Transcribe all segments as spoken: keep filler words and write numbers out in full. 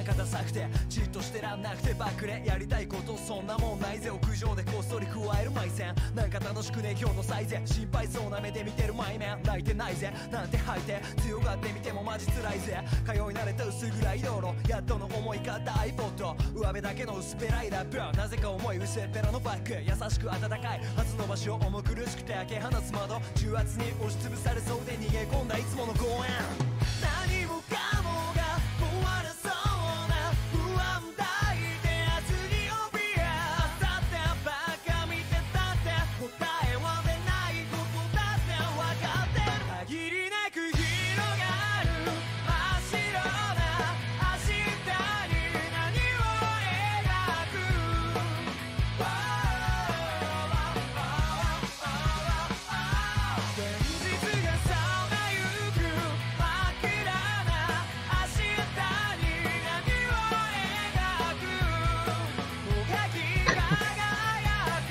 がダサくてじっとしてらんなくてバックでやりたいことそんなもんないぜ。屋上でこっそり加える埋線なんか楽しくね今日の最善心配そうな目で見てる前面泣いてないぜなんて吐いて強がってみてもマジ辛いぜ。通い慣れた薄暗い道路やっとの思い買った iPod 上辺だけの薄っぺらいラップなぜか重い薄っぺらのバッグ優しく温かい初の場所重苦しくて開け放つ窓重圧に押しつぶされそうで逃げ込んだいつもの公園何もかもが壊れそうな不安抱いて明日に怯えあさってばっか見てたって答えは出ないことだって分かってる限りなく広がる真っ白な明日に何を描く現実がさまゆく真っ暗な明日に何を描くもがき輝く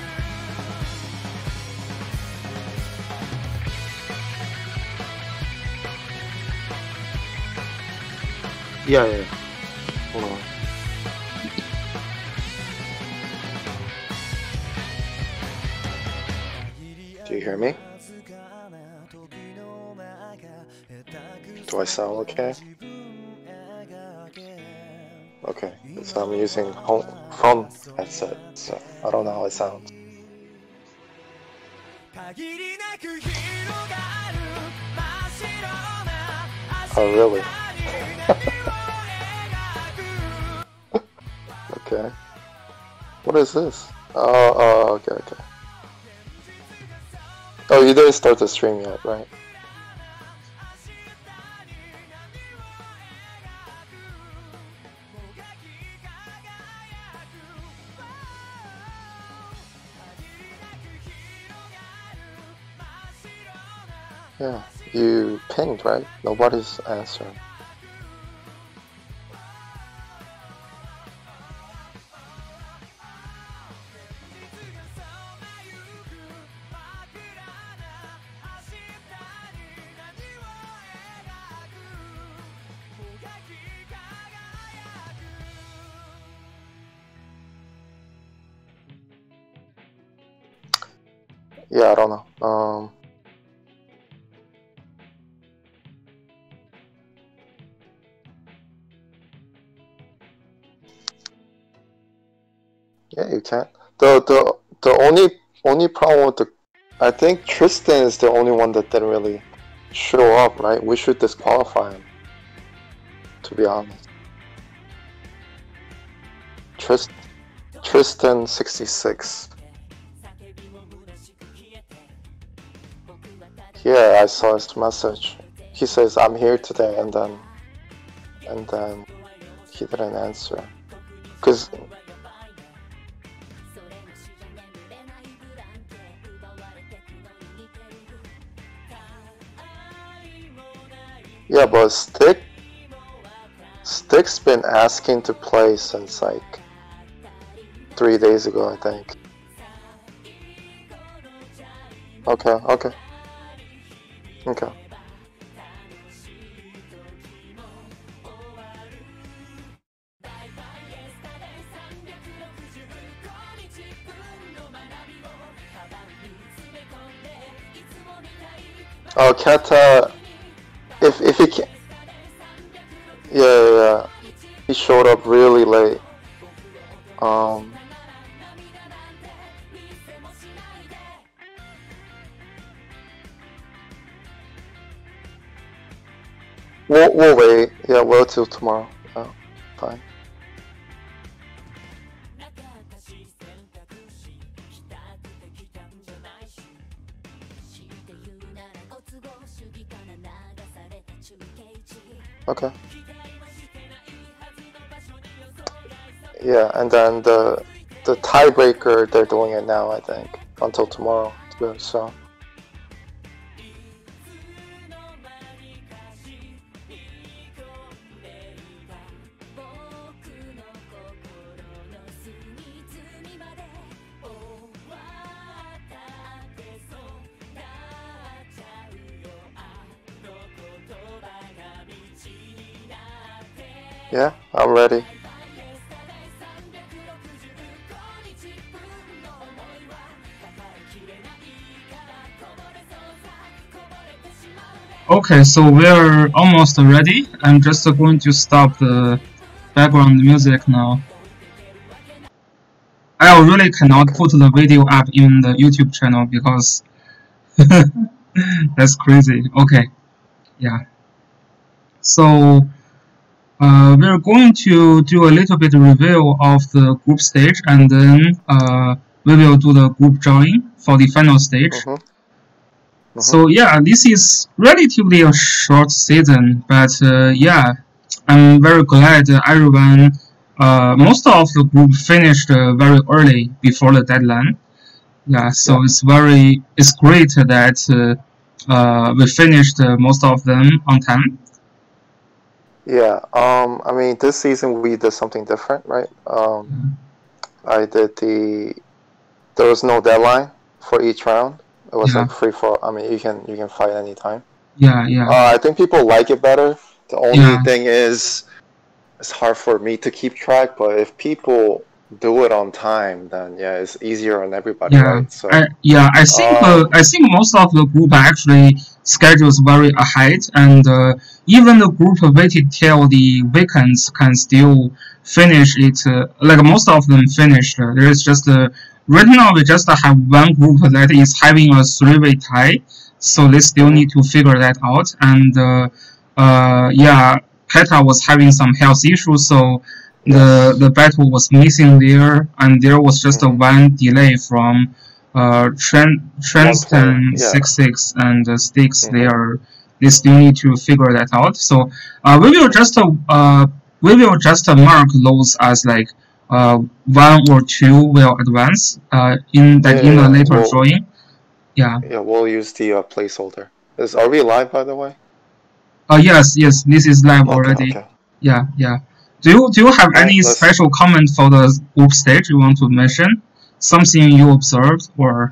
Yeah, yeah. Hold on. Do you hear me? Do I sound okay? Okay, so I'm using home phone headset, so I don't know how it sounds. Oh, really? Okay. What is this? Oh, oh, okay, okay. Oh, you didn't start the stream yet, right? Yeah, you pinged, right? Nobody's answering. Yeah, I don't know. Um, yeah, you can. The the the only only problem with the, I think Tristan is the only one that didn't really show up, right? We should disqualify him, to be honest. Trist Tristan sixty-six. Yeah, I saw his message. He says I'm here today, and then and then he didn't answer. Cause yeah, but Stick Stick's been asking to play since like three days ago, I think. Okay, okay. Okay. Oh, Kata, if if he can, yeah, yeah, yeah, he showed up really late. Um. We'll, we'll wait. Yeah, we'll till tomorrow. Yeah, fine. Okay. Yeah, and then the the tiebreaker, they're doing it now, I think, until tomorrow too, so. Yeah, I'm ready. Okay, so we're almost ready. I'm just going to stop the background music now. I really cannot put the video up in the YouTube channel because that's crazy. Okay, yeah. So uh, we're going to do a little bit review of the group stage, and then uh, we will do the group drawing for the final stage. Mm-hmm. Mm-hmm. So yeah, this is relatively a short season, but uh, yeah, I'm very glad everyone, uh, most of the group finished uh, very early before the deadline. Yeah, so yeah. it's very, it's great that uh, uh, we finished uh, most of them on time. Yeah, um, I mean, this season we did something different, right? Um, yeah. I did the, there was no deadline for each round. It was yeah. like free for, I mean, you can you can fight anytime. Yeah, yeah. Uh, I think people like it better. The only yeah. thing is, it's hard for me to keep track, but if people do it on time, then yeah, it's easier on everybody, yeah. right? So I, yeah, I think um, uh, I think most of the group actually schedules very ahead, and uh, even the group waited till the weekends can still finish it. Uh, like most of them finished. Uh, there is just a right now we just have one group that is having a three-way tie, so they still need to figure that out. And uh, uh, yeah, Keta was having some health issues, so the the battle was missing there, and there was just a one delay from uh Transton yeah. six six and uh, Sticks. Mm-hmm. They are they still need to figure that out. So uh, we will just uh we will just mark those as like uh one or two will advance uh in that yeah, in the yeah. later we'll, drawing. Yeah. Yeah, we'll use the uh, placeholder. Is are we live, by the way? Uh yes, yes, this is live okay, already. Okay. Yeah, yeah. Do you do you have right, any let's... special comment for the group stage you want to mention? Something you observed or?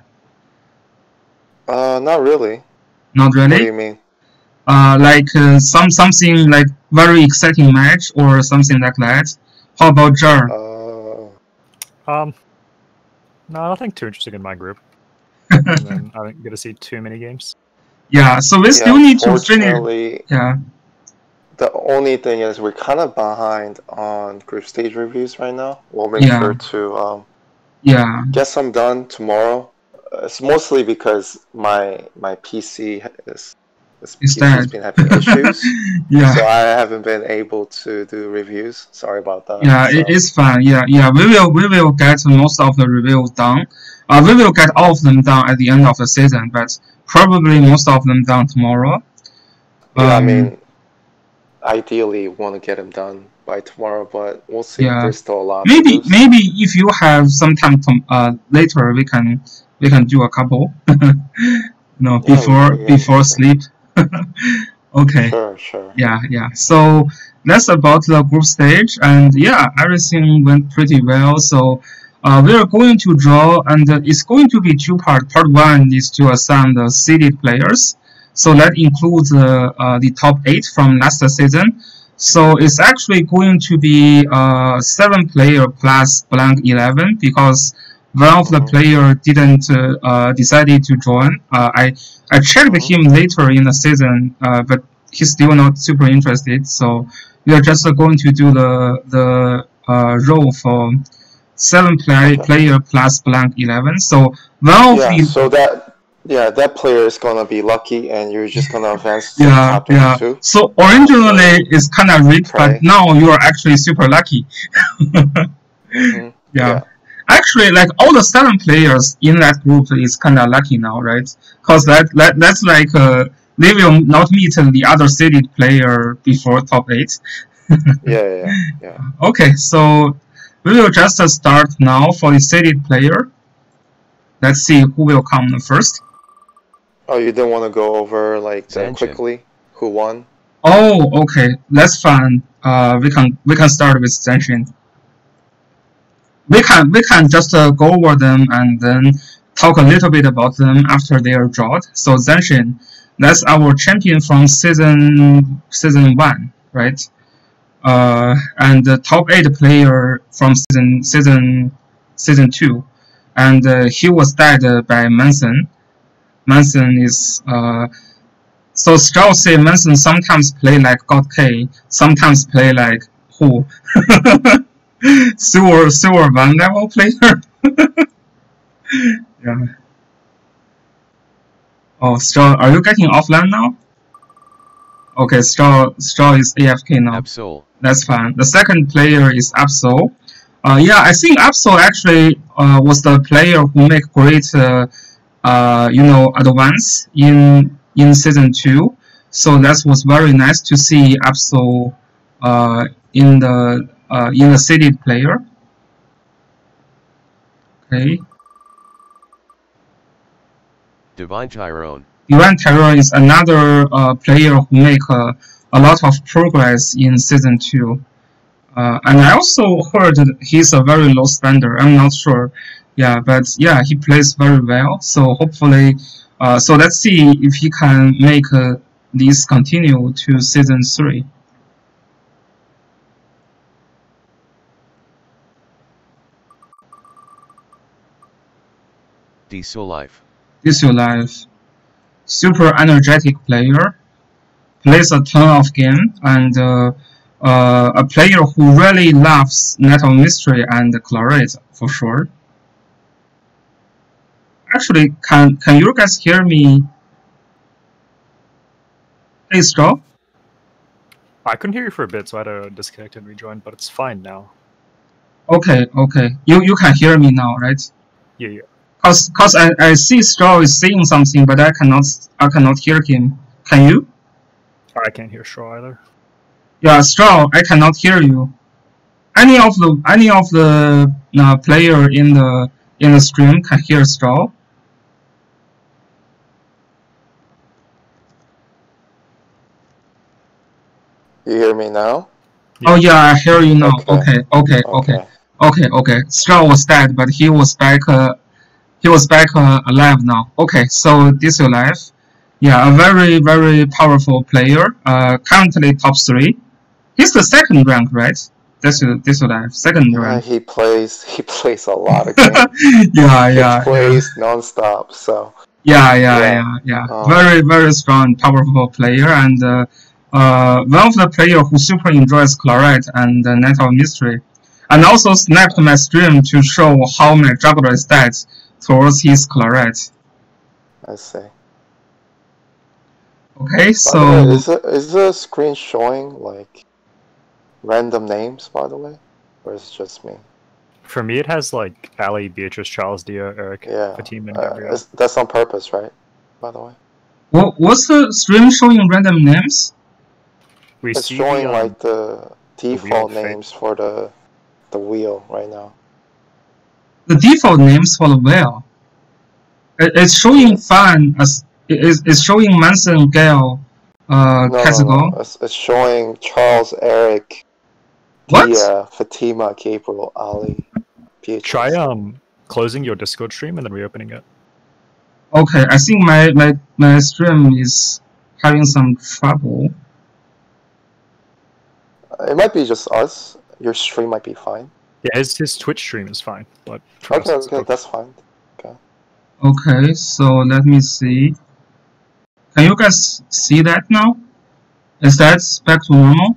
Uh, not really. Not really. What do you mean? Uh, like uh, some something like very exciting match or something like that. How about Jar? Uh... Um, no, nothing too interesting in my group. And then I didn't get to see too many games. Yeah, so we yeah, still need to finish. Yeah. The only thing is we're kind of behind on group stage reviews right now. We'll make yeah. sure to um, yeah get some done tomorrow. Uh, it's mostly because my my P C is this P C has been having issues. yeah. So I haven't been able to do reviews. Sorry about that. Yeah, so. it is fine. Yeah, yeah. We will we will get most of the reviews done. Uh, we will get all of them done at the end of the season, but probably most of them done tomorrow. Yeah, um, I mean. Ideally want to get them done by tomorrow, but we'll see. Yeah. There's still a lot. Maybe maybe if you have some time to, uh, later, we can we can do a couple. no, yeah, before yeah, before yeah. sleep. Okay. Sure, sure. Yeah, yeah. So that's about the group stage, and yeah, everything went pretty well. So uh, we are going to draw, and uh, it's going to be two part. Part one is to assign the seeded players. So that includes uh, uh, the top eight from last season. So it's actually going to be uh, seven player plus blank eleven because one of the player didn't uh, uh, decided to join. Uh, I I checked him later in the season, uh, but he's still not super interested. So we are just going to do the the uh, role for seven play, okay. player plus blank eleven. So one of yeah, the so that. Yeah, that player is gonna be lucky, and you're just gonna advance to yeah, top yeah. twenty-two. So originally it's kind of rigged, but now you are actually super lucky. mm-hmm. yeah. yeah. Actually, like all the seven players in that group is kind of lucky now, right? Because that, that that's like uh, they will not meet the other seeded player before top eight. yeah, yeah, yeah. Okay, so we will just uh, start now for the seeded player. Let's see who will come first. Oh, you didn't want to go over like that quickly? Who won? Oh, okay. That's fine. Uh, we can we can start with Zenshin. We can we can just uh, go over them and then talk a little bit about them after they are drawn. So Zenshin, that's our champion from season season one, right? uh, and the top eight player from season season season two, and uh, he was dead uh, by Manson. Manson is uh, so Strauss say Manson sometimes play like God K, sometimes play like who? Silver Silver one level player. Yeah. Oh, Straw, are you getting offline now? Okay, Straw, Straw is A F K now. Absol. That's fine. The second player is Absol. Uh, yeah, I think Absol actually uh, was the player who make great, uh, uh, you know, advance in in season two. So that was very nice to see Absol uh, in the uh, in the seeded player. Okay. Divine Tyrone. Divine Tyrone is another uh, player who make uh, a lot of progress in season two. Uh, and I also heard that he's a very low spender. I'm not sure. Yeah, but yeah, he plays very well. So hopefully, uh, so let's see if he can make uh, this continue to season three. TSdLS. TSdLS, super energetic player, plays a ton of game, and uh, uh, a player who really loves Net of Mystery and Chlorate for sure. Actually, can can you guys hear me? Hey, Straw? I couldn't hear you for a bit, so I had to disconnect and rejoin, but it's fine now. Okay, okay. You you can hear me now, right? Yeah, yeah. Cause cause I, I see Straw is saying something, but I cannot I cannot hear him. Can you? I can't hear Straw either. Yeah, Straw, I cannot hear you. Any of the any of the uh, player in the in the stream can hear Straw. You hear me now? Yeah. Oh yeah, I hear you now. Okay, okay, okay, okay, okay. okay. Straw was dead, but he was back. Uh, he was back uh, alive now. Okay, so TSdLS, yeah, a very very powerful player. Uh, currently top three. He's the second rank, right? That's TSdLS, second yeah, rank. he plays. He plays a lot of games. yeah, yeah. He plays yeah. non-stop. So. Yeah, yeah, yeah, yeah. yeah. Um, very very strong, powerful player, and uh, uh, one of the player who super enjoys Chlorate and uh, Net of Mystery, and also snapped my stream to show how my juggler is dead towards his Chlorate. I see. Okay, so by the way, is the is the screen showing like random names, by the way, or is it just me? For me, it has like Ali, Beatrice, Charles, Dia, Eric, Yeah, Fatima, and uh, Gabrielle. that's on purpose, right? By the way, what what's the stream showing random names? We it's see showing the, um, like the default the names for the the wheel right now. The default names for the wheel. It, it's showing Fan as it is it's showing Manson, Gale, uh, no, Kazgo. no, no. It's, it's showing Charles, Eric, What? Dia, Fatima, Gabriel, Ali, Beatrice. Try um closing your Discord stream and then reopening it. Okay, I think my, my, my stream is having some trouble. It might be just us. Your stream might be fine. Yeah, his, his Twitch stream is fine, but for Okay, us, okay, it's that's fine. Okay. Okay, so let me see. Can you guys see that now? Is that back to normal?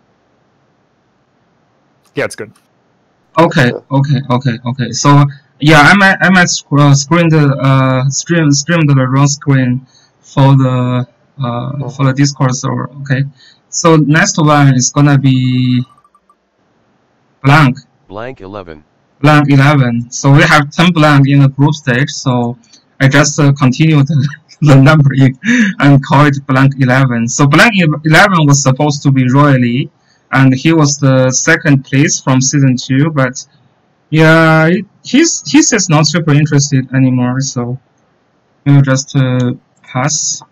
Yeah, it's good. Okay, okay, okay, okay. So yeah, I might I might sc uh, screen the uh stream stream the wrong screen for the uh mm-hmm. for the Discord server. Okay, so next one is gonna be blank. Blank eleven. Blank eleven. So we have ten blank in the group stage. So I just uh, continue the, the numbering and call it blank eleven. So blank eleven was supposed to be Roy Lee, and he was the second place from season two. But yeah, he's he says not super interested anymore. So we'll just uh, pass.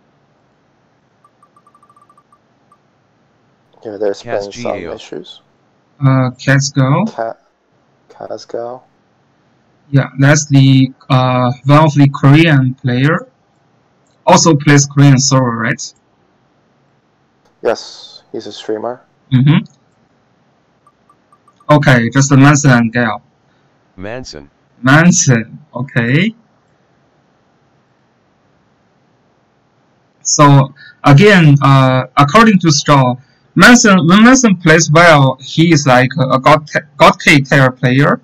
Yeah, there's been Kaz some G A O. issues. Uh, Cats go. Cat, Kazgo. Yeah, that's the uh one of the Korean player. Also plays Korean server, right? Yes, he's a streamer. Mm-hmm. Okay, just Manson and Gale. Manson. Manson. Okay. So again, uh, according to Straw, Manson when Manson plays well, he is like a God God K tier player.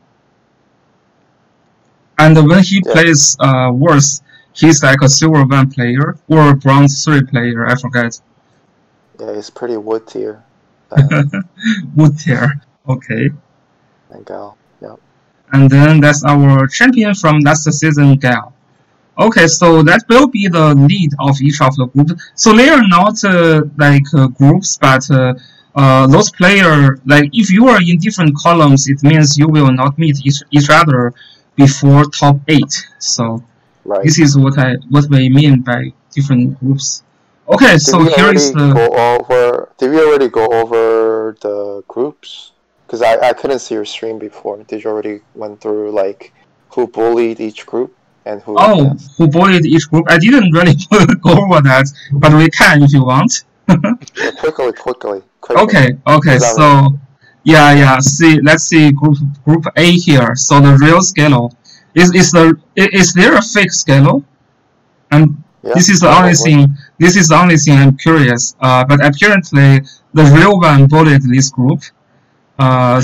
And when he Yeah. plays uh, worse, he's like a silver one player or a bronze three player. I forget. Yeah, he's pretty wood tier. Uh, Wood tier. Okay. and Gal. Yeah. And then that's our champion from last season, Gal. Okay, so that will be the lead of each of the groups. So they are not uh, like uh, groups, but uh, uh, those players, like if you are in different columns, it means you will not meet each, each other before top eight. So Right. this is what I what we mean by different groups. Okay, Did so we here already is the go over? Did we already go over the groups? Because I, I couldn't see your stream before. Did you already went through like who bullied each group and who? oh advanced? who bullied each group? I didn't really go over that, but we can if you want. Yeah, quickly, quickly, quickly. Okay, okay, Is that so yeah, yeah. See, let's see group group A here. So the real scale is is the i- is there a fake scale? And Yeah, this is the only probably. thing. This is the only thing I'm curious. Uh, but apparently the real one bullied this group. Uh,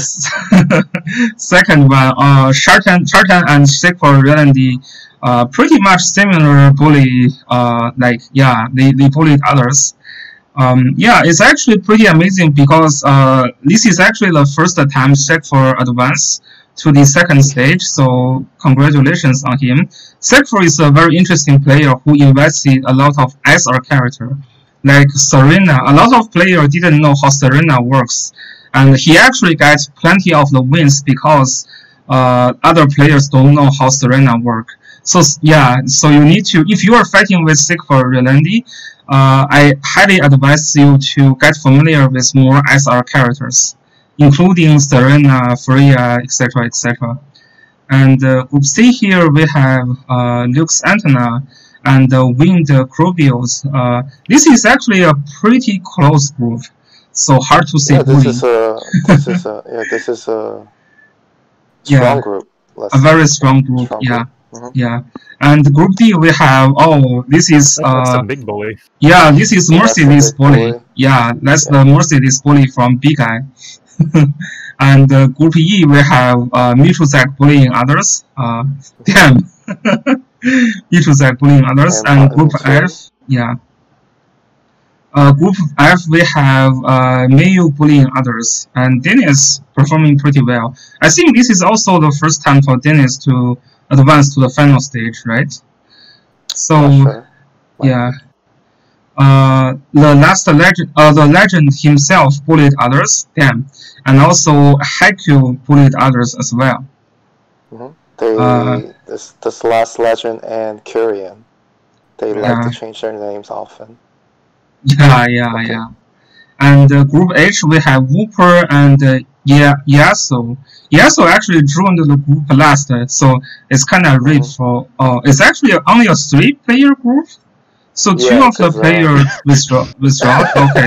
second one, uh, Shartan, Shartan and Shakespeare Reality, uh, pretty much similar bully. Uh, like yeah, they they bullied others. Um, yeah, it's actually pretty amazing because uh, this is actually the first time Shakespeare advanced to the second stage. So congratulations on him. Shakespeare is a very interesting player who invested a lot of S R character, like Serena. A lot of players didn't know how Serena works, and he actually got plenty of the wins because uh, other players don't know how Serena work. So yeah, so you need to, if you are fighting with Shakespeare Reality, uh, I highly advise you to get familiar with more S R characters, including Serena, Freya, et cetera, et cetera. And uh, Group C here we have uh, Luke's Antenna and uh, Wind Crobios. Uh, this is actually a pretty close group, so hard to say Yeah, this bully. is a this is a yeah this is a Yeah. strong group. Let's A very strong group, strong yeah, group. Mhm. yeah. And Group D we have, oh, this is That's uh, a big bully. yeah, this is Yeah, Mercedes that's a big bully. bully. Yeah, that's Yeah. the Mercedes bully from Big Eye. And uh, Group E we have uh, Mituzak bullying others. Uh, damn, Mituzak bullying others. And And Button Group too. F, yeah. Uh, group F we have uh, Mayu bullying others, and Dennis performing pretty well. I think this is also the first time for Dennis to advance to the final stage, right? So Not sure. yeah, uh, the last legend, uh, the legend himself bullied others, damn, and also Haikyuu bullied others as well. Mhm. They Uh, this this last legend and Kyrian, they like Yeah. to change their names often. Yeah, yeah, Okay. yeah. And uh, Group H we have Whooper and uh, yeah, Yaso. Yaso actually joined the group last, uh, so it's kind of rigged Mhm. for. Uh, it's actually only a three-player group, so two Yeah, of the 'cause, uh, players withdraw. Withdraw. Okay.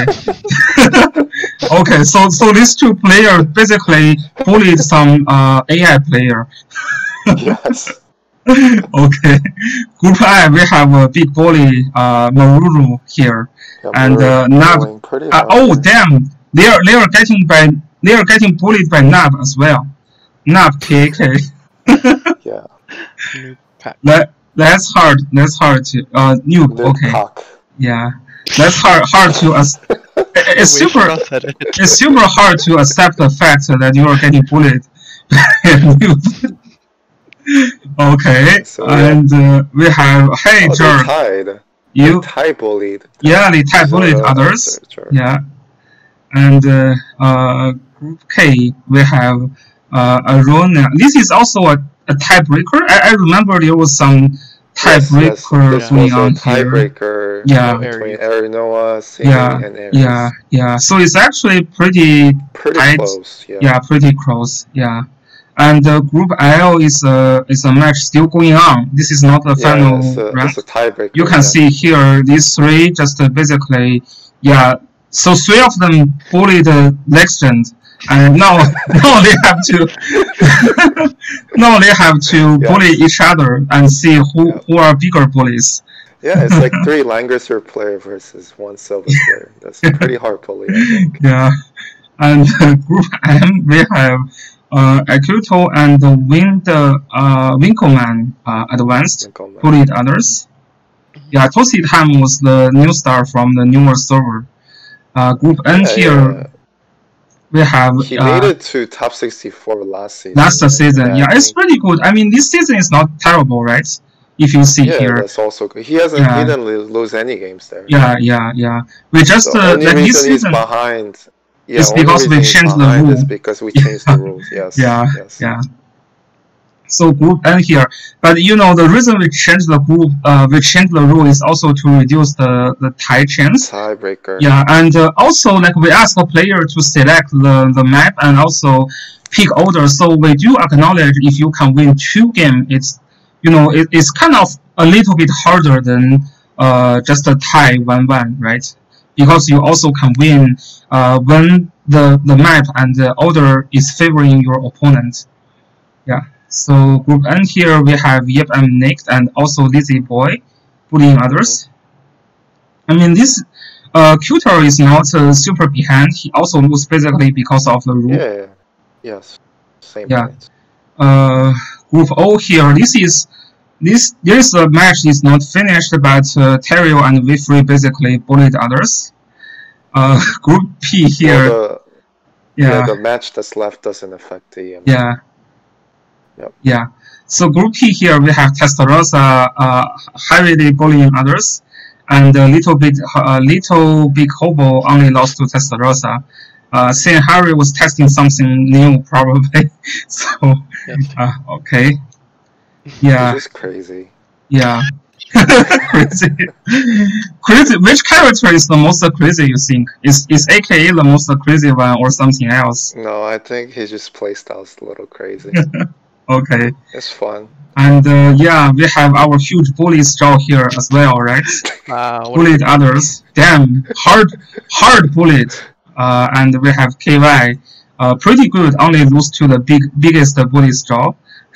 Okay, so so these two players basically bullied some uh, A I player. Yes. Okay. Group I we have a big bully uh, Maruru here. Yeah, And, we're uh, Nab- going pretty Uh, hard oh here. damn! They are they are getting by they are getting bullied by Nab as well. Nab K K. Yeah. New pack. That that's hard. That's hard to uh noob. New Okay. cock. Yeah. That's hard hard to as it's We super forgot that it- it's super hard to accept the fact that you are getting bullied by a noob. Okay. So, yeah. And uh, we have hey Oh, they Jerk. tied. You They tie bullied. yeah they type bullied So, others. Jerk. Yeah. And uh, uh, Group K, we have uh, Arona. This is also a, a tiebreaker. I, I remember there was some Yes, yes. tiebreaker This going was a on here. tiebreaker Yeah. between Arinoa, Singing, Yeah, and Aries. Yeah, yeah. So it's actually pretty, Pretty tight. close. Yeah. yeah, pretty close. Yeah. And uh, Group L is a is a match still going on. This is not the Yeah, final it's a, round. it's a tiebreaker. You can yeah. see here these three just uh, basically, yeah. So three of them bullied the legend, and now now they have to now they have to Yeah. bully each other and see who Yeah. who are bigger bullies. Yeah, it's like three Lancaster player versus one Silver player. That's pretty hard bully, I think. Yeah, and uh, Group M we have uh, Akuto and Wind uh, Winkleman uh, advanced, Winkleman. bullied others. Yeah, Toasted Ham was the new star from the newer server. Uh, Group N Yeah, here yeah. we have He uh, made it to top sixty-four last season. last right? season. And Yeah, I it's think- pretty good. I mean, this season is not terrible, right? If you see Yeah, here. that's also good. He hasn't. Yeah. He didn't lo- lose any games there. Yeah, yeah, yeah. We just The uh, only like this reason he's season. behind. Yeah, It's only because we reason he's changed the behind is rule. because we changed the rules. Yes. Yeah, Yes. yeah. So Group N here, but you know the reason we changed the group, uh, we changed the rule is also to reduce the the tie chance. Tiebreaker. Yeah, and uh, also like we ask a player to select the the map and also pick order. So we do acknowledge if you can win two games, it's you know it, it's kind of a little bit harder than uh just a tie one one, right? Because you also can win uh when the the map and the order is favoring your opponent. Yeah. So Group N here we have Yep and Nick and also Lizzy Boy bullying others. I mean this uh Cuter is not uh, super behind. He also loses basically because of the rule. Yeah. Yes. Same Yeah. point. Uh, Group O here. This is this this uh, match is not finished, but uh, Terrio and Vifree basically bullied others. Uh, Group P here. Well, the, yeah, yeah, the match that's left doesn't affect the. Um, yeah, Yep. yeah. So Group P here we have Testarossa uh, heavily bullying others, and a little bit a little big hobo only lost to Testarossa. Uh, saying Harry was testing something new probably. So uh, okay, yeah. It's just crazy. Yeah. Crazy. Crazy. Which character is the most crazy, you think? Is is A K A the most crazy one or something else? No, I think his just playstyle's a little crazy. Okay. It's fun. And uh, yeah, we have our huge bully straw here as well, right? Uh, what Bullied others. Damn. Hard hard bullied. Uh, and we have K Y. Uh, pretty good, only lose to the big biggest bully straw.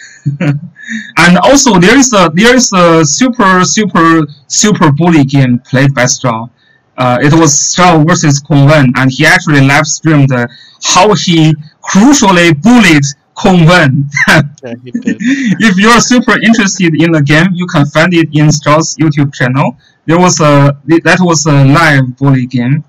And also there is a there is a super super super bully game played by Straw. Uh, it was Straw versus Kong Wen, and he actually live streamed uh, how he crucially bullied Kong Wen. yeah, he did. If you are super interested in the game, you can find it in Straw's YouTube channel. There was a that was a live bully game.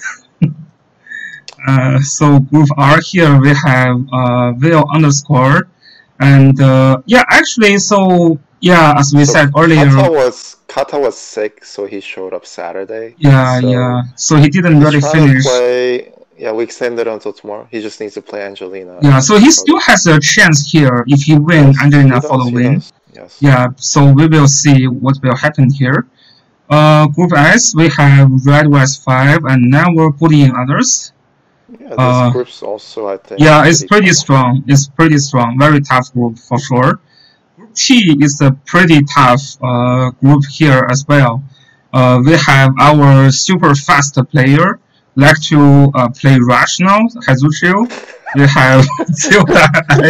uh, so Group R here we have uh, Will underscore. And uh, yeah, actually, so yeah, as we So said earlier, Kata was Kata was sick, so he showed up Saturday. yeah, so yeah. So he didn't he's really trying finish. To play, yeah, we extended until tomorrow. He just needs to play Angelina. Yeah, so he still has a chance here if he wins Angelina He for does, the he win. does, Yes. Yeah, so we will see what will happen here. Uh, Group S, we have Red West five, and now we're bullying others. Yeah, this Uh, group's also, I think. Yeah, it's pretty tough. strong. It's pretty strong. Very tough group for sure. Group T is a pretty tough uh, group here as well. Uh, we have our super fast player like to uh, play Rush now, Hazuchio. We have Zelda.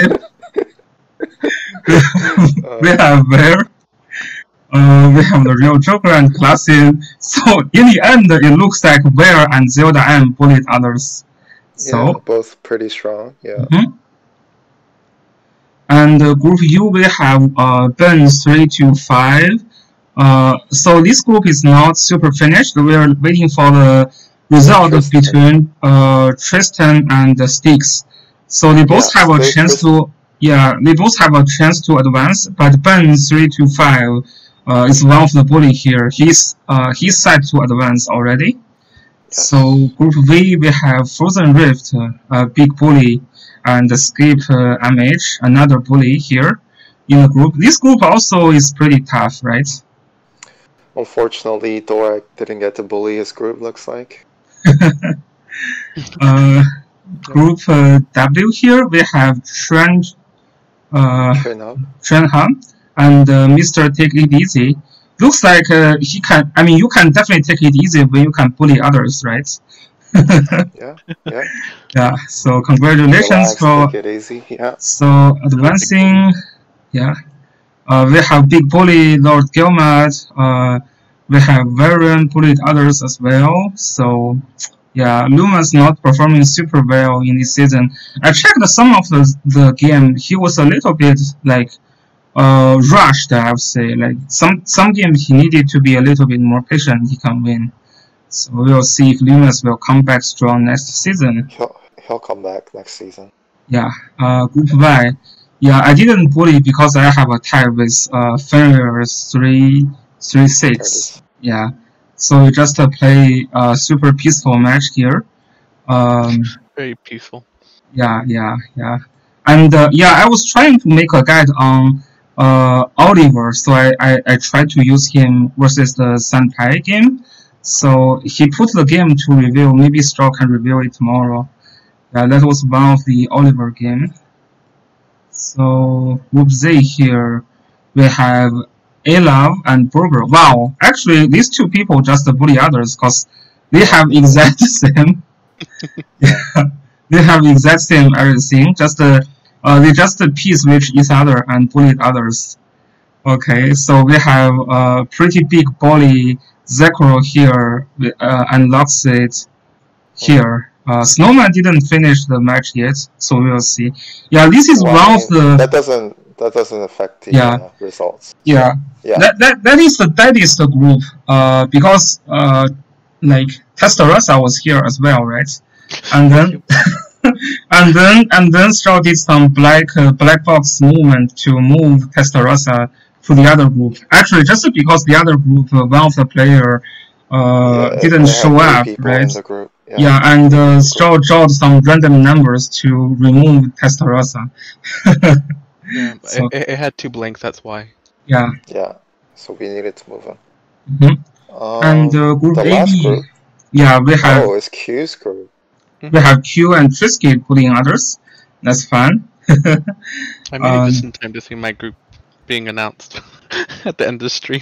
We have Bear. Uh, we have the real Joker and Classic. So in the end, it looks like Bear and Zelda M bullied others. So. Yeah, both pretty strong. Yeah. Mm-hmm. And uh, Group U we have uh, Ben three to five. Uh, so this group is not super finished. We are waiting for the result Tristan. between uh, Tristan and uh, Styx. So they both Yeah, have a they- chance to yeah they both have a chance to advance. But Ben three to five uh, is one of the bully here. He's uh, he's set to advance already. So Group V we have Frozen Rift, uh, a big bully, and Skip uh, M H, another bully here in the group. This group also is pretty tough, right? Unfortunately, Dorak didn't get to bully his group, looks like. uh, group uh, W here we have Trent, uh, Train up. Tren Han and uh, Mister Take It Easy. Looks like uh, he can. I mean, you can definitely take it easy when you can bully others, right? Yeah, yeah. Yeah. So congratulations Relax, for. take it easy. Yeah. So advancing. Yeah. Uh, we have Big Bully, Lord Gilmad. Uh, we have Varian bullied others as well. So yeah, Luma's not performing super well in this season. I checked some of the the game. He was a little bit like uh rushed, I would say. Like some some games he needed to be a little bit more patient. He can win. So we'll see if Lumas will come back strong next season. He'll he'll come back next season. Yeah. Uh, Group Y. Yeah, I didn't bully because I have a tie with uh Fenrir three three six. Yeah. So we just uh, play a super peaceful match here. Um. Very peaceful. Yeah, yeah, yeah. And uh, yeah, I was trying to make a guide on uh, Oliver, so I, I, I tried to use him versus the Senpai game. So he put the game to review. Maybe Straw can review it tomorrow. Yeah, that was one of the Oliver game. So Group Z here, we have Alav and Burger. Wow, actually these two people just bully others because they have exact same. Yeah. They have exact same everything. Just uh, uh, they just piece with each other and bullied others. Okay, so we have a uh, pretty big bully Zekro here uh, and Loxit here. Uh, Snowman didn't finish the match yet, so we'll see. Yeah, this is Well, one I mean, of the. That doesn't that doesn't affect the Yeah. uh, results. Yeah. Yeah. That that that is the that is the group. Uh, because uh, like Testarossa was here as well, right? And then, and then, and then Straw did some black uh, black box movement to move Testarossa to the other group. Actually, just because the other group, uh, one of the player uh, Yeah, didn't they show have up, three people right? in the group. Yeah. Yeah, and uh, Straw drawed some random numbers to remove Testarossa. Yeah, but So- it, it had two blanks, that's why. Yeah. Yeah. So we needed to move on. Mhm. Um, And uh, group the A last B, group. yeah, we have Oh, it's Q's group. we have Q and Trisky pulling others. That's fun. I made it just Um, in time to see my group being announced at the end of the stream.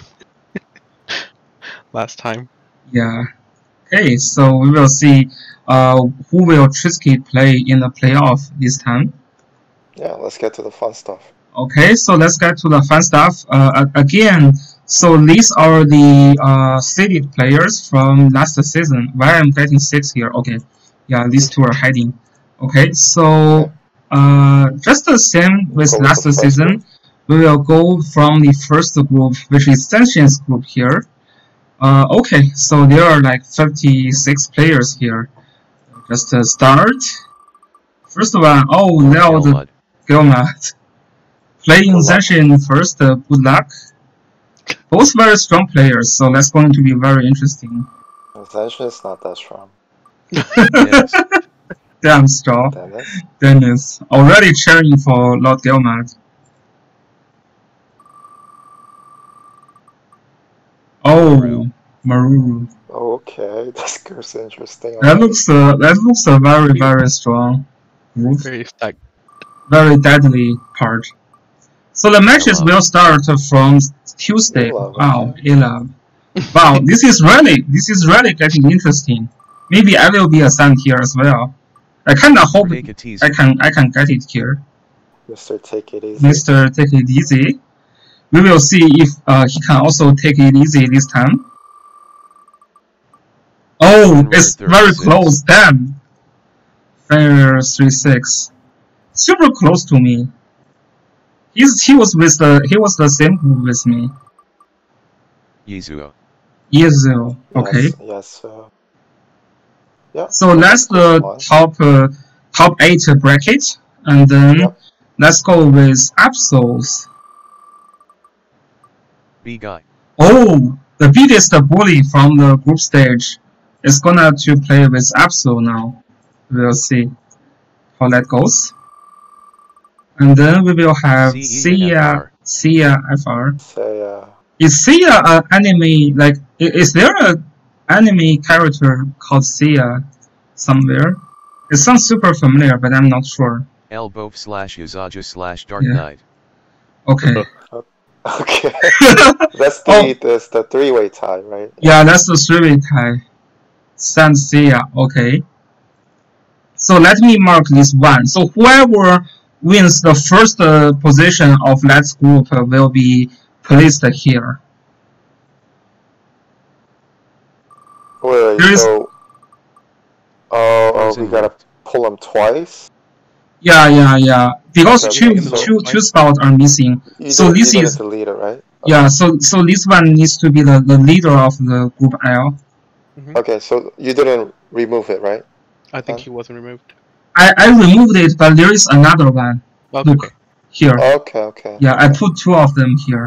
Last time. Yeah. Okay, so we will see uh, who will Trisky play in the playoff this time. Yeah, let's get to the fun stuff. Okay, so let's get to the fun stuff. Uh, a- again, so these are the uh, seeded players from last season. Why I'm getting six here? Okay, yeah, these two are hiding. Okay, so uh, just the same with Go with last the first season. group. We will go from the first group, which is Sentience group here. Uh, okay, so there are like fifty-six players here. Just to start. First one, oh, Leo the Elmud. Gilmat. Playing Good luck. Zenshin first, uh, good luck. Both very strong players, so that's going to be very interesting. Zenshin is not that strong. Dennis. Damn strong. Dennis. Dennis. Already cheering for Lord Gilmat. Oh, Maru. Maru. Okay, this group's interesting. That looks uh, that looks a very very strong group, Very stacked. very deadly part. So the matches Elab. will start from Tuesday. Elab, Wow, Elab. Wow, this is really this is really getting interesting. Maybe I will be assigned here as well. I kinda hope Take it easy. I can I can get it here. Mister Take It Easy. Mister Take It Easy. We will see if uh, he can also take it easy this time. Oh, Fenrir it's very thirty-six. close. Damn. Fenrir three six. Super close to me. He's he was with the he was the same group with me. Yizuo. Yezo. Okay. Yes, yes. Uh, yeah. So that's the One. top uh, top eight bracket, and then Yep. let's go with Absols. B guy. Oh, the biggest bully from the group stage is gonna to play with Absol now. We'll see how that goes. And then we will have C E Sia, F R. Sia F R. Say, uh, Is Sia an anime, like, i- is there a anime character called Sia somewhere? It sounds super familiar, but I'm not sure. Elbow slash Yazaja slash Dark Yeah. Knight. Okay. okay. That's the Oh. that's the three way tie, right? Yeah, that's the three-way tie. Sansia. Okay. So let me mark this one. So whoever wins the first uh, position of that group uh, will be placed here. Wait, There is- so... Oh, oh, Frozen we gotta Rift. pull them twice? Yeah, yeah, yeah. Because Okay, two, so- two, two spots are missing. You So did, this you did is- it to lead it, right? Yeah, so so this one needs to be the, the leader of the group L. Okay, so you didn't remove it, right? I think Huh? he wasn't removed. I, I removed it, but there is another one. Oh, Look, okay. here. Okay, okay. Yeah, I put two of them here.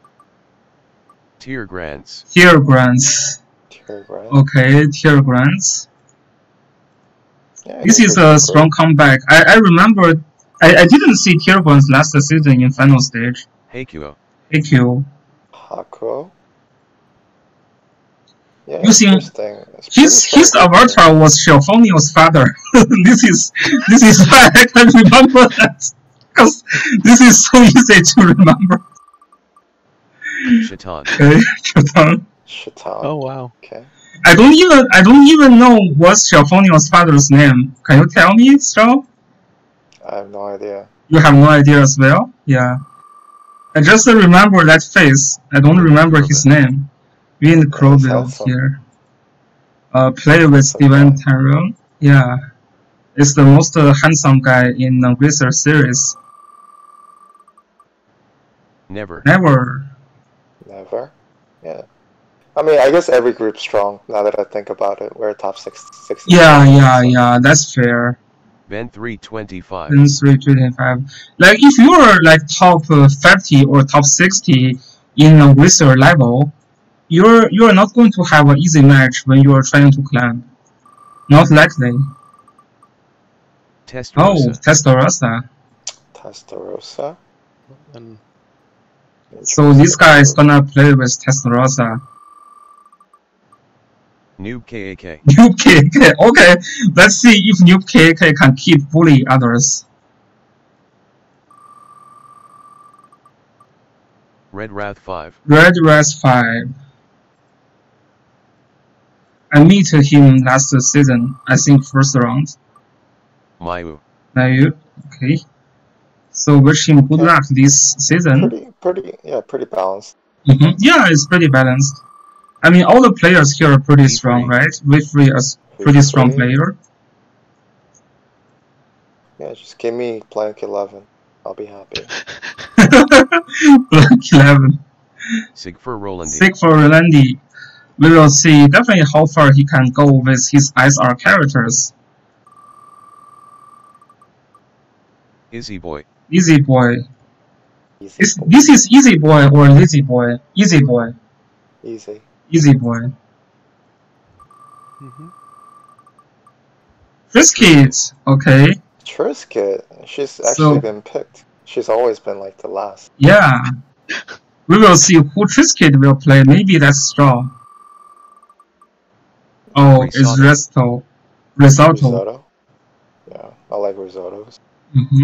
Tier grants. Tier grants. Tier grant. Okay, tier grants. Yeah, This it is was a great. strong comeback. I, I remember, I, I didn't see tier grants last season in final stage. Heikuo. A Q. Hakuo. Yeah, Using- interesting. It's pretty His strong his group avatar was Xiaofonio's father. this is this is why I can remember that, because this is so easy to remember. Shaitan. Okay, Shaitan. there. Shaitan. Oh, wow. Okay. I don't even I don't even know what's Xiaofonio's father's name. Can you tell me, Xiao? I have no idea. You have no idea as well? Yeah. I just remember that face. I don't remember his name. Wind Crowville awesome. here. Uh, play with Steven Tyrell. Yeah. It's the most uh, handsome guy in the Racer series. Never. Never. Never. Yeah. I mean, I guess every group's strong, now that I think about it. We're top six, six Yeah, yeah, yeah. That's fair. Ben three twenty-five. In three twenty-five. Like, if you're like top uh, fifty or top sixty in a Racer level, you're you're not going to have an easy match when you're trying to climb. Not likely. Oh, Testarossa. Testarossa. Testarossa. And So this guy is gonna play with Testarossa. Noob K A K. Noob K A K. Okay, let's see if Noob K A K can keep bully others. Red Wrath five. Red Rise five. I met him last season, I think first round. Mayu. Now you, okay. So wish him good luck this season. Pretty, pretty, yeah, pretty balanced. Mhm. Yeah, it's pretty balanced. I mean, all the players here are pretty V strong, three. right? Whitfree is pretty strong V three. player. Yeah, just give me blank eleven. I'll be happy. Black eleven. Sigfur Rolandi. Sick for Rolandi. We will see definitely how far he can go with his S R characters. Izzy Boy. Easy boy. Easy. Is, this is easy boy or lazy boy? Easy boy. Easy. Easy boy. mhm. Friskit. Okay. Trisket, she's actually So- been picked. She's always been like the last. Yeah. We will see who Friskit will play. Maybe that's Straw. Oh, it's Risotto. Resto. Risotto. Risotto. Yeah, I like risottos. Mm-hmm.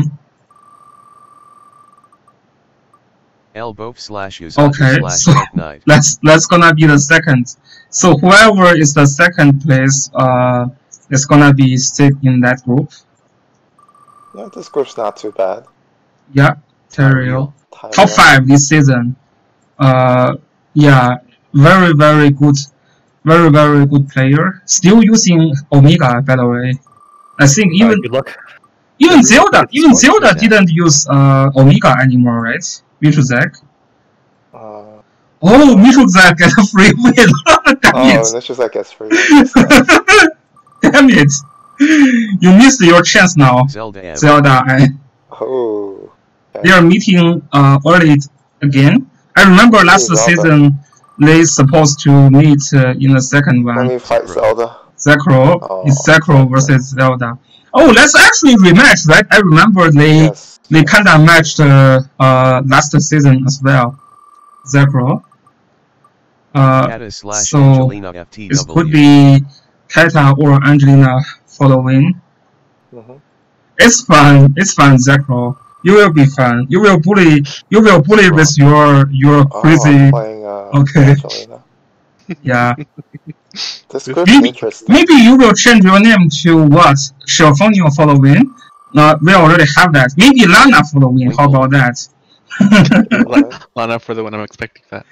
Elbow slash Uzaja Okay, slash so- Dark Knight. That's that's gonna be the second. So whoever is the second place, uh, is gonna be sit in that group. Yeah, this group's not too bad. Yeah, Terrio. Tyra. Top five this season. Uh, yeah, very very good, very very good player. Still using Omega, by the way. I think Uh, even good luck. even good Zelda luck. even Good Zelda luck. didn't use uh Omega anymore, right? Mishuzak. Uh, Oh, Mishuzak got a free win. Damn oh, it. this is I guess for you. Damn it! You missed your chance now, Zelda M. Zelda. I, Oh. they are meeting uh, early again. I remember last Zelda. season they supposed to meet uh, in the second Let one. me fight Zelda. Zekro. Oh, It's Zekro versus Zelda. Oh, that's actually rematch, right? I remember they Yes. they kinda matched uh, uh, last season as well. Zekro. Uh, Kata slash so Angelina F T it W. could be Kata or Angelina for the win. Mhm. It's fun. It's fun, Zekro. You will be fun. You will bully. You will bully with your your Oh, crazy. I'm playing uh, Okay. Angelina. Yeah. This group's Maybe, interesting. maybe you will change your name to what? Xiaofonio for the win? Uh, we already have that. Maybe Lana for the win. How about that? Right. Lana for the one, I'm expecting that.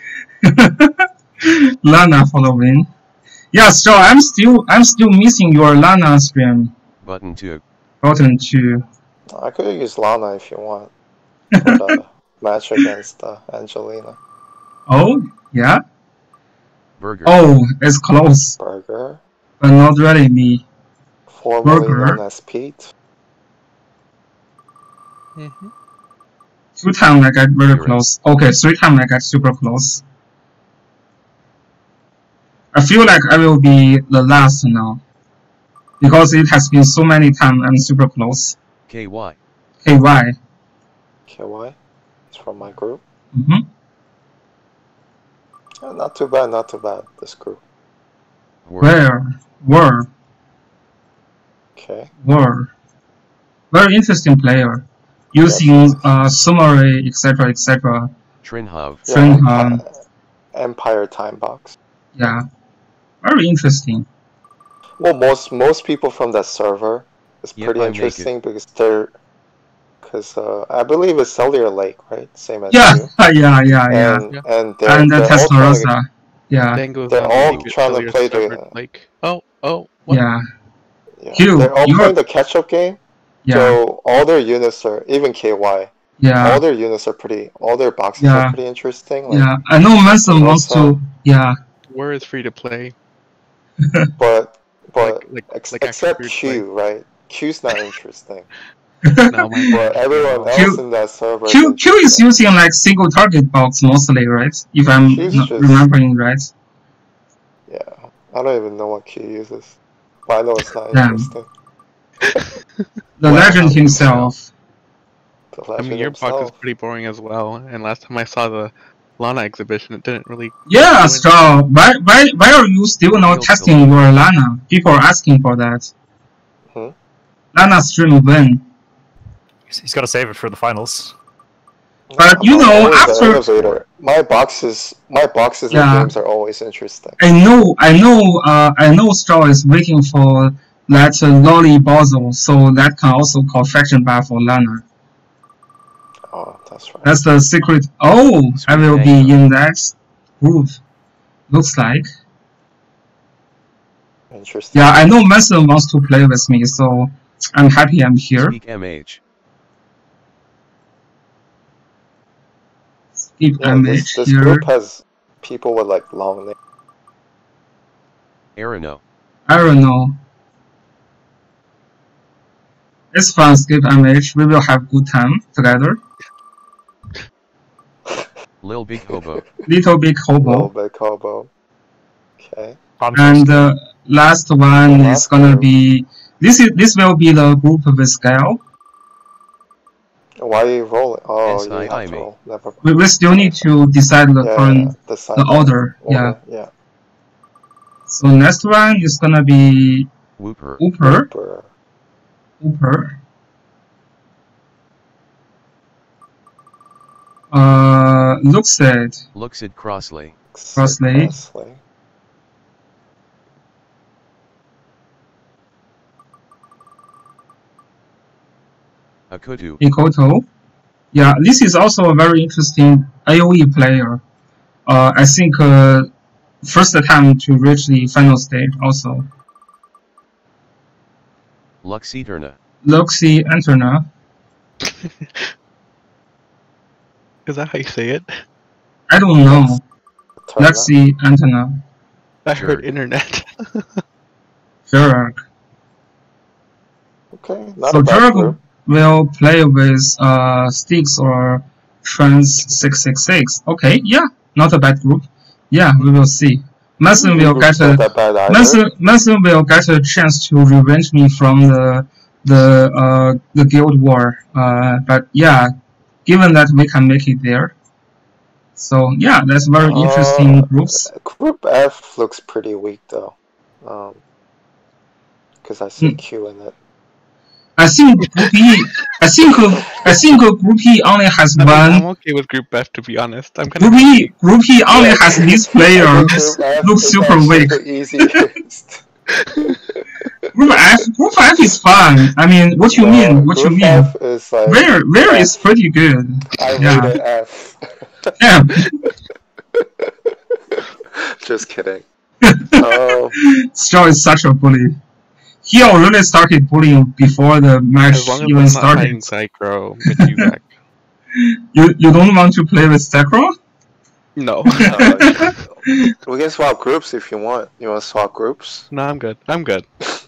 Lana for the win. Yeah, so I'm still I'm still missing your Lana stream. Button two. Button two. I could use Lana if you want for the match against uh, Angelina. Oh, yeah? Burger. Oh, it's close. Burger. But not really me. Formerly Burger. known as Pete. Mm-hmm. Two times I got very You're close. Okay, three times I got super close. I feel like I will be the last now. Because it has been so many times I'm super close. K Y. K Y. K Y. It's from my group. Mm-hmm. Yeah, not too bad, not too bad, this group. Where? Where? Okay. Where? Very interesting player. Using uh, summary, et cetera, et cetera. Trinhov. Yeah, Trinhov. Empire, Empire Time Box. Yeah. Very interesting. Well, most most people from that server is Yep, pretty I make interesting because they're, because uh, I believe it's Cellular Lake, right? Same as Yeah, you. yeah, yeah, yeah. And Yeah. and they're, And the they're all trying to, Testarossa. Yeah, Dango's they're on all the trying to Cellular play the- server, like, oh, oh, what? yeah, yeah, Hugh, they're all you're- playing the catch-up game. yeah, So all their units are, even K Y, yeah, all their units are pretty, all their boxes Yeah. are pretty interesting. Like, yeah. I know Manson wants to, yeah, Where is free to play? But but Like- like- ex- like actually except free to play. Q, right? Q's not interesting. No, my But everyone Q- else in that server. Q, Q is interesting. using like single target box mostly, right? If I'm Q's not just- remembering right. Yeah, I don't even know what Q uses, but I know it's not Damn. interesting. The Wow. legend himself. The I mean, legend your box is himself. pretty boring as well. And last time I saw the Lana exhibition, it didn't really. Yeah, do Straw. Why, why, why are you still not Real testing your Lana? People are asking for that. Hmm? Lana stream when? He's, he's got to save it for the finals. But, you I'm know, always the after- elevator. My boxes, my boxes Yeah. and games are always interesting. I know, I know, uh, I know Straw is waiting for that uh, Lolly Bozo, so that can also call faction buff for Lana. Oh, that's right. That's the secret. Oh, I will be in that group. Looks like. Interesting. Yeah, I know Mason wants to play with me, so I'm happy I'm here. Speak M H. Keep Yeah, M this, H this here. group has people with like long names. Arano. I don't know. It's fun, skip M H. We will have good time together. Lil Big Hobo. Little big Little hobo. big hobo. Okay. Palm And toast. uh, last one The is last gonna group. be this. Is this will be the group with scale. Why are you rolling? Oh, S you I I have to me. roll. Never mind. We, we still need to decide the Yeah, current yeah, the, side the order. Yeah. order. Yeah. So next one is gonna be Whooper. Ooper. Super. Ooper. Uh, looks it. Looks at Crossley. Crossley. Crossley. Akutu. Ikoto. Yeah, this is also a very interesting A O E player. Uh, I think uh, first time to reach the final stage also. Luxeterna. Luxi Anterna. Is that how you say it? I don't know. Turn up. Luxi Anterna. I heard Jerk. internet. Jerk. Okay, not So a bad Jerk group. will play with uh, Styx or Trans six six six. Okay, yeah, not a bad group. Yeah, we will see. Mason will Group's get not a that bad either. Mason, Mason will get a chance to revenge me from the the uh, the guild war. Uh, but yeah, given that we can make it there, so yeah, that's very interesting Uh, groups. Group F looks pretty weak though. Um, because I see Hmm. Q in it. I think Group E. I think I think Group E only has I mean, one. I'm okay with Group F, to be honest. I'm kind Group of E. Group E only Yeah. has this I player. think This Group F looks is super actually weak. the easiest. Group F. Group F is fun. I mean, what you No, mean? What Group you mean? F is like Where where F. is pretty good. I Yeah. rated F. Yeah. Just kidding. Oh, Straw is such a bully. He already started bullying before the match as long as even I'm not started. playing Psychro, get you back. You you don't want to play with Sacro? No. uh, we can swap groups if you want. You want to swap groups? No, I'm good. I'm good.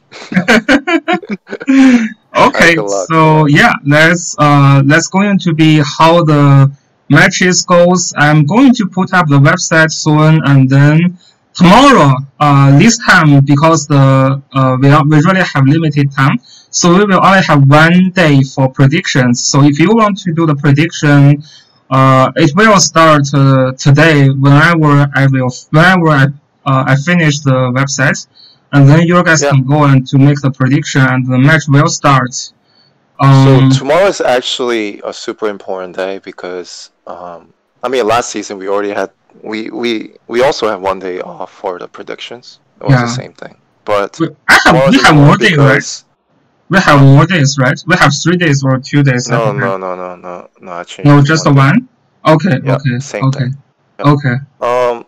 Okay, Good luck. so yeah, that's uh that's going to be how the matches goes. I'm going to put up the website soon, and then tomorrow, uh, this time because the uh we are, we really have limited time, so we will only have one day for predictions. So if you want to do the prediction, uh, it will start uh, today whenever I will whenever I uh, I finish the website. And then you guys Yeah. can go and to make the prediction, and the match will start. Um, So tomorrow is actually a super important day because um, I mean last season we already had we we we also had one day off for the predictions. It was Yeah. the same thing, but we, I have tomorrow's we have more important days, right? because We have more days, right? We have three days or two days. I no forget. no no no no no I changed. No, it to just one the day. one. Okay, Yeah, okay, same okay, thing. Yep. okay. Um,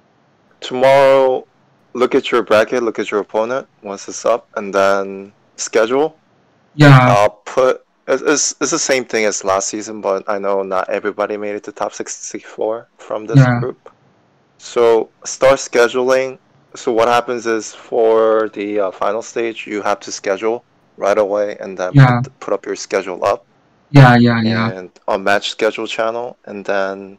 tomorrow, look at your bracket, look at your opponent once it's up, and then schedule. Yeah, I'll put it's, it's, it's the same thing as last season, but I know not everybody made it to top sixty-four from this Yeah. group. So start scheduling. So what happens is for the uh, final stage, you have to schedule right away, and then Yeah. put, put up your schedule up yeah, yeah, yeah. and on match schedule channel, and then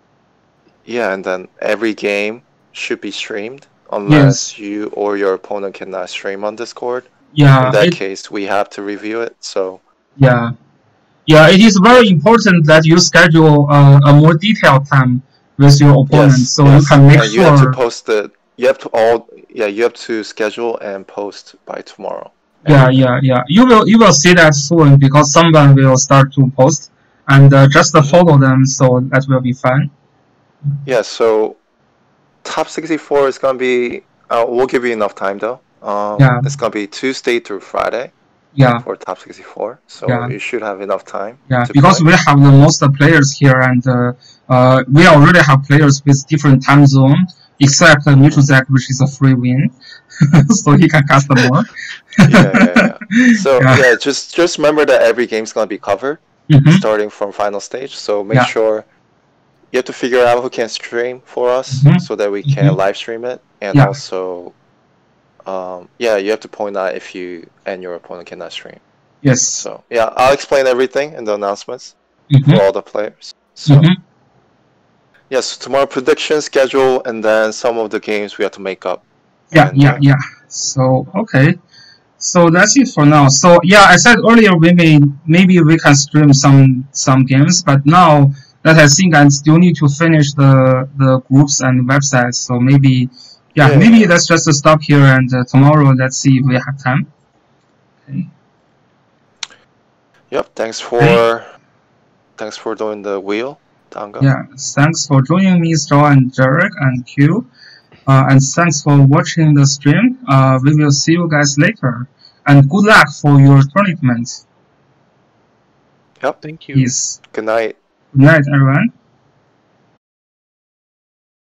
yeah, and then every game should be streamed unless you or your opponent cannot stream on Discord. Yeah, In that it, case, we have to review it. So yeah, yeah. It is very important that you schedule uh, a more detailed time with your opponent, yes, so yes. you can make and you have to sure. post it. You have to all yeah. You have to schedule and post by tomorrow. Yeah, Everything. yeah, yeah. You will you will see that soon because someone will start to post, and uh, just uh, Mhm. follow them. So that will be fun. Yeah. So top sixty-four is gonna be. Uh, we'll give you enough time though. Um, Yeah. It's gonna be Tuesday through Friday Yeah, for top sixty-four. So Yeah. you should have enough time. yeah. to Because play. we have the most players here, and uh, uh, we already have players with different time zone, except uh, Mitruzak, which is a free win, so he can cast more. yeah, yeah, yeah. So Yeah. yeah, just just remember that every game's gonna be covered Mhm. starting from final stage. So make Yeah. sure you have to figure out who can stream for us Mhm. so that we can Mhm. live stream it, and Yeah. also, um, yeah, you have to point out if you and your opponent cannot stream. Yes. So yeah, I'll explain everything in the announcements Mhm. for all the players. So Mhm. yes, tomorrow prediction schedule, and then some of the games we have to make up. Yeah, And, yeah, uh, yeah. So okay, so that's it for now. So yeah, I said earlier we may maybe we can stream some some games, but now that I think I still need to finish the the groups and websites. So maybe yeah, Yeah. maybe let's just stop here and uh, tomorrow let's see if we have time. Okay. Yep. Thanks for thanks for doing the wheel, Tango. Yeah, thanks for joining me, Straw and Jarek and Q. Uh, and thanks for watching the stream. Uh, we will see you guys later. And good luck for your tournament. Thank you. Peace. Good night. Good night, everyone.